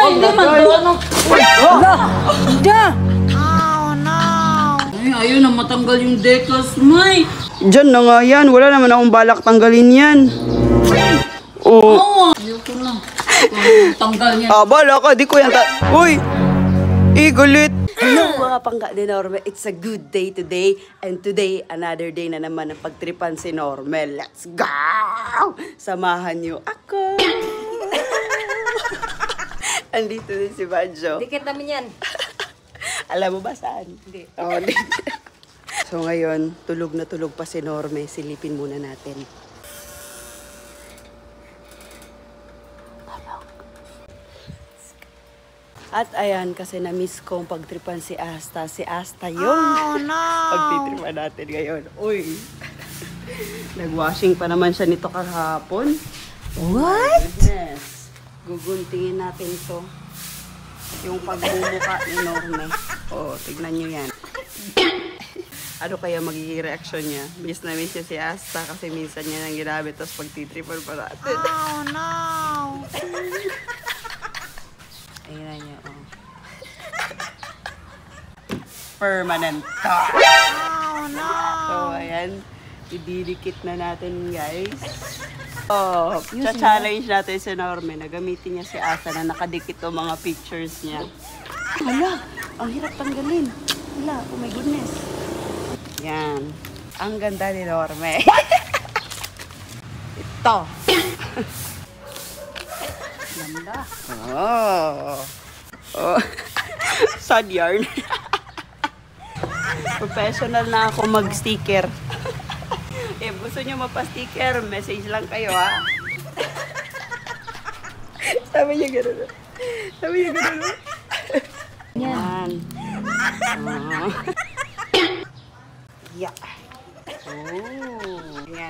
Ay, naman doon. Ay, ayaw na matanggal yung decals, May. Diyan na nga yan. Wala naman akong balak tanggalin yan. Oo. Ayoko na. Tanggal niya. Bala ka. Di ko yan Uy! Gulit. Hello mga pangga ni Norme. It's a good day today. And today, another day na naman ang pagtripan si Norme. Let's go! Samahan niyo ako. Andito din si Badjo. Dikit namin yan. Alam mo ba saan? Hindi. So ngayon, tulog na tulog pa si Norme. Silipin muna natin. At ayan, kasi na-miss kong pagtripan si Asta. Si Asta yung pagtitripan natin ngayon. Uy! Nag-washing pa naman siya nito kahapon. What? Yes. Guguntingin natin to. Yung pagmumukha ni Norme. Tignan nyo yan. Ano kaya magiging reaction niya? Miss na miss niya si Asta kasi minsan niya nang ginamit tapos pagtitripan pa natin. Oh no! Ayan niya, Permanent car. Oh no! So, ayan. Ididikit na natin, guys. Cha-challenge natin si Norme na gamitin niya si Asa na nakadikit o mga pictures niya. Hala! Ang hirap tanggalin. Hala! Oh my goodness. Yan. Ang ganda ni Norme. Ito. Ganda. Sad yarn. Professional na ako mag-sticker. If gusto nyo mapa-sticker, message lang kayo, ha? Sabi niya gano'n. Yan. Yeah. Yan.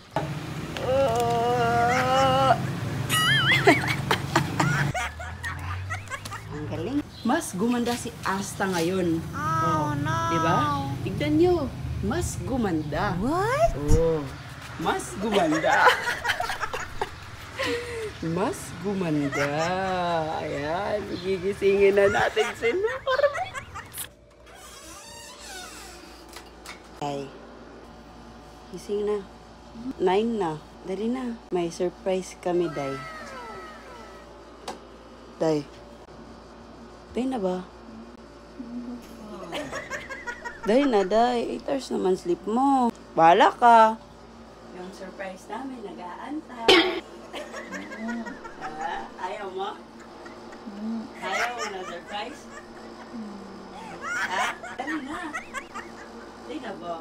Ang galing. Mas gumanda si Asta ngayon. Oh no. Diba? Tignan nyo. Mas gumanda. What? Mas gumanda. Mas gumanda. Ayan. Gigisingin na natin si Norme. Ay. Gising na. 9 na. Dali na. May surprise kami, Day. Day. Day na ba? Day na, Day. 8 hours naman sleep mo. Bahala ka. Yung surprise namin, nag-aantay. Ayaw mo? Ayaw mo na surprise? Ha? Dali na. Day na ba?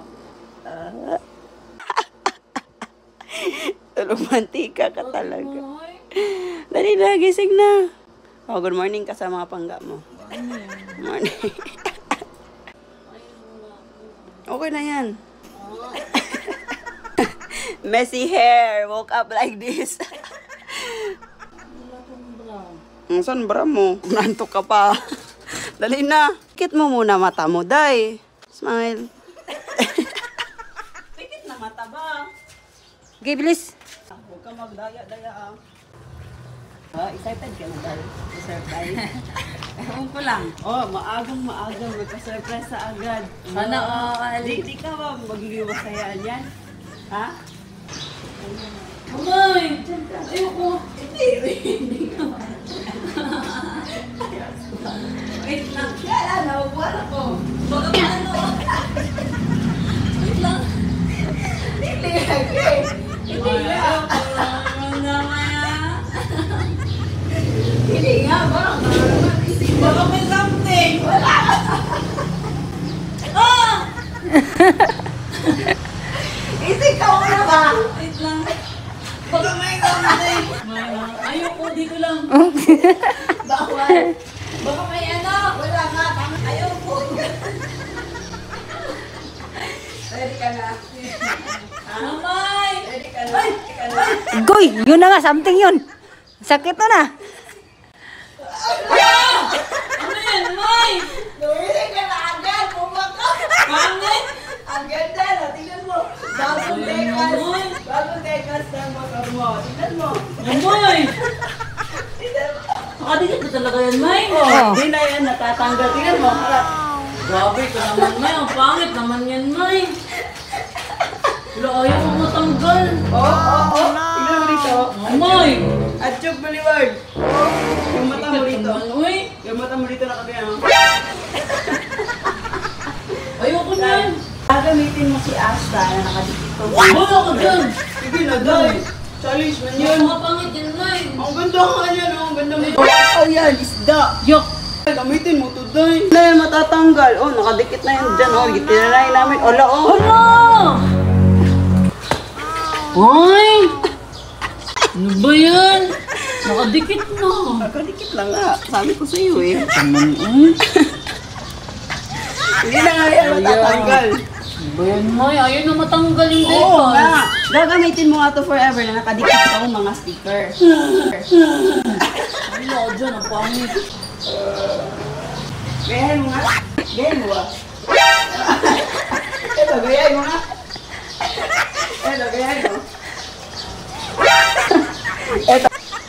Romantika ka talaga. Dali na, gising na. Good morning ka sa mga pangga mo. Good morning. Okay na yan. Messy hair. Woke up like this. Saan bra mo? Nantok ka pa. Dali na. Pikit mo muna mata mo, Day. Smile. Pikit na mata ba? Okay, bilis. Huwag ka magdaya-daya, excited ka na, Day? Surprise. Ewan ko lang. Maagang magka-surprise sa agad. Sana, Di ka ba magiging masayaan yan? Ha? May! Ayoko. Hindi ka. Wait lang. Kaya na, wala ako. Baka paano? Wait lang. Hindi lagi. Hindi nga. Hindi nga. Baka may something. Wala. Isip ka mo na ba? Wait lang. Baka may something. Ayoko, dito lang. Bawal. Baka may ano. Wala nga. Ayoko. Ready ka na. Mamay! Ready ka na. Goy, yun na nga, something yun. Sakit na. Ano yan, May? Lumili ka na agad, pumakas. Pangit? Ang ganda na, tingnan mo. Bagong dekas ng motor mo. Tingnan mo. Mamay! Nakadikit na talaga talaga yan, May. Oh. Hindi na yan natatanggal. Tingnan mo. Harap. Grabe ka naman, May. Ang pangit naman yan, May. Wala, ayaw mo matanggal. Tingnan mo dito. May. At yung baliward. Yung mata mo dito. Uy, Yung mata mo dito nakagaya. ayoko niyan. Gagamitin mo si Asta na nakadikit to. Wala ka dyan. Sige na, Day. Challenge man yun. Mga pangit yan, May. Ang ganda nga yan, ang ganda mo. Oh, yan, isda. Yok. Gamitin mo to, Day. Na yan, matatanggal. Oh, nakadikit na yan dyan. Oh, gitinanayin namin. Ola, oh. Hala! Ay! Ano ba yan? Nakadikit na. Nakadikit lang nga. Sabi ko sa iyo eh. Taman, Hindi na nga yan matatanggal. Ano ba yan, May? Ayaw na matanggal yung Oo depas. nga. Gagamitin mo nga to forever na nakadikit sa mga sticker. Wala ka dyan, ang pangit. Gayahin mo nga. Gayahin mo ba? Ito, gayahin mo nga. Ito, gayahin mo. Ito.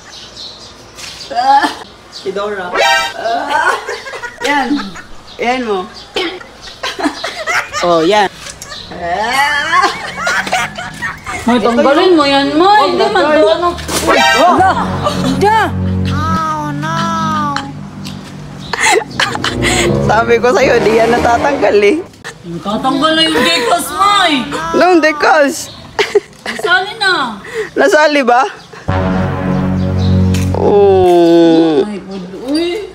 Si Dora. Yan. Yan mo. Oh, yan. May tanggalin mo yan, May. Hindi man to, ano. Hindi. Sabi ko sa'yo, di yan natatanggal eh. Tatanggal na yung dekas, May. Nung dekas. Sali na. Nasali ba? Oh. Ay, uy.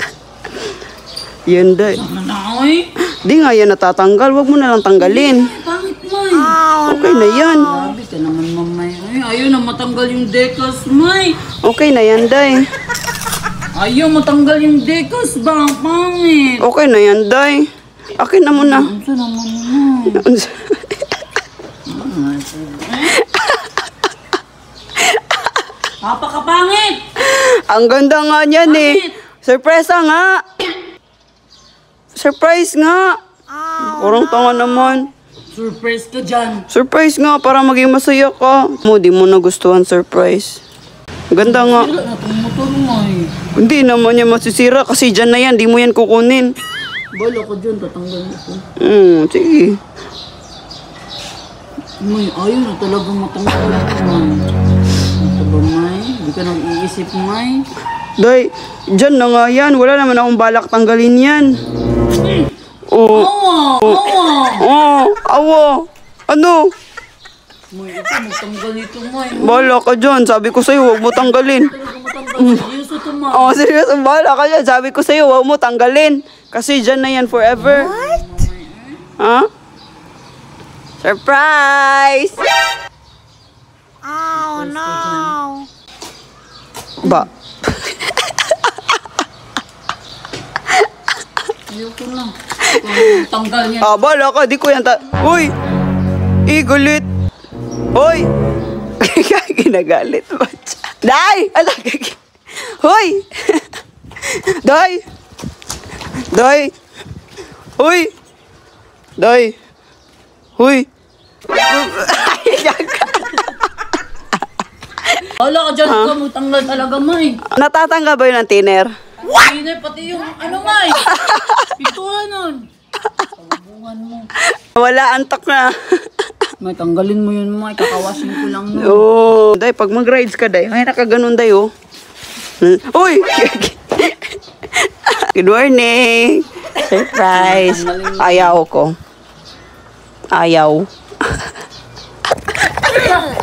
Yan day. Ano na, uy? Di nga yan natatanggal. Huwag mo na lang tanggalin. Pangit, May. Okay na yan. Grabe ka naman, Mamay. Ay, ayaw na matanggal yung dekas, May. Okay na yan, day. Ayaw matanggal yung dekas ba? Ang pangit. Okay na yan, day. Akin na muna. Ano naman, May? Napakapangit! Ang ganda nga niyan eh. Bakit? Surprise nga. Surprise nga. Parang tanga naman. Surprise ka dyan. Surprise nga para maging masaya ka. Mo, di mo nagustuhan surprise. Ganda nga. Wala na itong motor, May. Hindi naman yan masisira kasi dyan na yan. Di mo yan kukunin. Bala ka dyan, tatanggalin ko. Sige. May, ayaw na talagang matanggal ito, May. Ano ba, May? Hindi ka nag-iisip, May. Day, dyan na nga yan. Wala naman akong balak tanggalin yan. Oo. Awa! Awa! Oh, awo. Ano? May, ito, magtanggal ito, May. Bala ka dyan. Sabi ko sa'yo, huwag mo tanggalin. Talagang matanggal. Seryoso ito, May. Oh, seryoso, bala ka dyan. Sabi ko sa'yo, huwag mo tanggalin. Kasi dyan na yan forever. What? Ha? Surprise! Oh, no. Ba? Ayoko na. Tanggal niya. Ah, bala ka. Di ko yan Uy! Gulit. Hoy! Ginagalit ba siya? Day! Ala, Hoy! Day! Day! Hoy! Day! Hoy! Wala ka dyan, ka magtanggal talaga, May. Natatanggal ba yun ng tiner? Hindi, pati yung, ano, May? Pituan nun. Sabungan mo. Wala, antok na. May, tanggalin mo yun, May. Kakawasin ko lang nun. Oo. Day, pag mag-rides ka, Day. Ay, nakaganon, Day, oh. Uy! Good morning! Surprise! Ayaw ko. Ayaw.